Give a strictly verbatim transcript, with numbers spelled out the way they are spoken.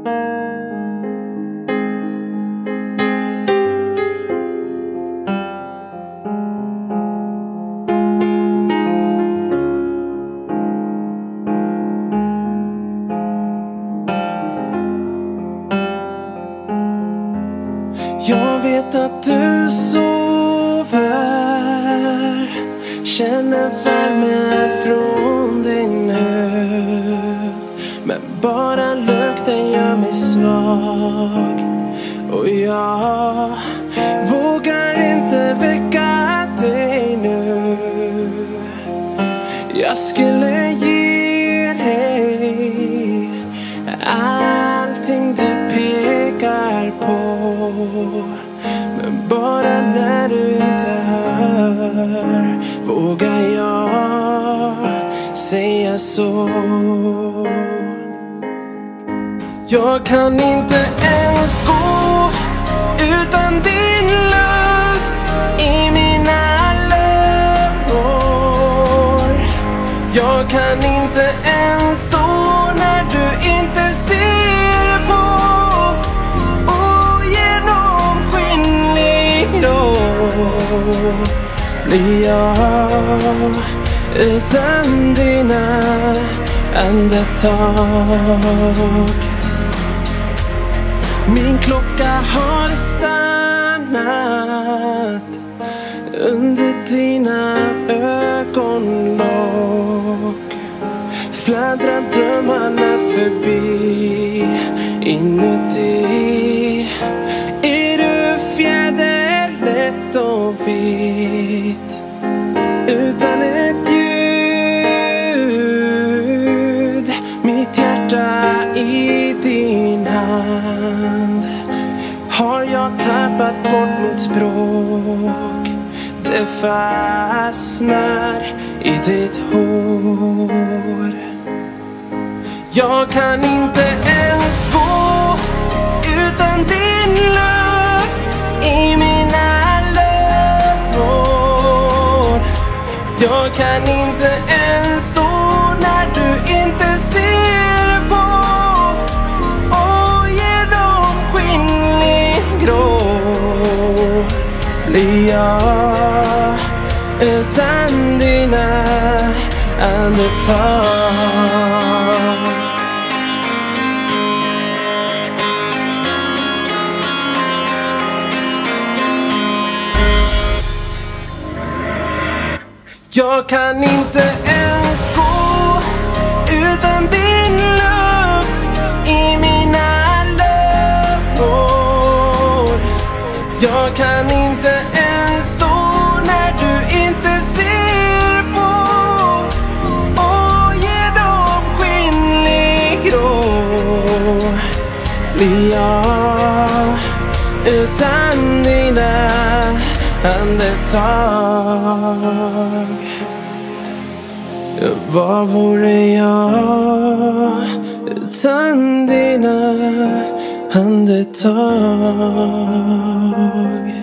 Jag vet att du sover, känner värme från din hud, men bara lukten gör mig svag. Och jag vågar inte väcka dig nu. Jag skulle ge dig allting du pekar på, men bara när du inte hör vågar jag säga så. Jag kan inte ens gå utan din luft i mina lungor. Jag kan inte ens stå när du inte ser på. Blir jag utan dina andetag. Min klocka har stannat under dina ögonlock. Fladdrar drömmarna förbi inuti. Är du fjäderlätt och vit utan ett ljud? Mitt hjärta i din hand. Har jag tappat bort mitt språk? Det fastnar i ditt hår. Jag kan inte ens gå utan din luft i mina lungor. Jag kan inte ens stå när du inte ser på. Och genomskinlig grå blir jag utan dina andetag. Jag kan inte ens gå utan din luft i mina lungor. Jag kan inte ens stå när du inte ser på. Och genomskinlig grå blir jag utan dina andetag. Vad vore jag utan dina andetag?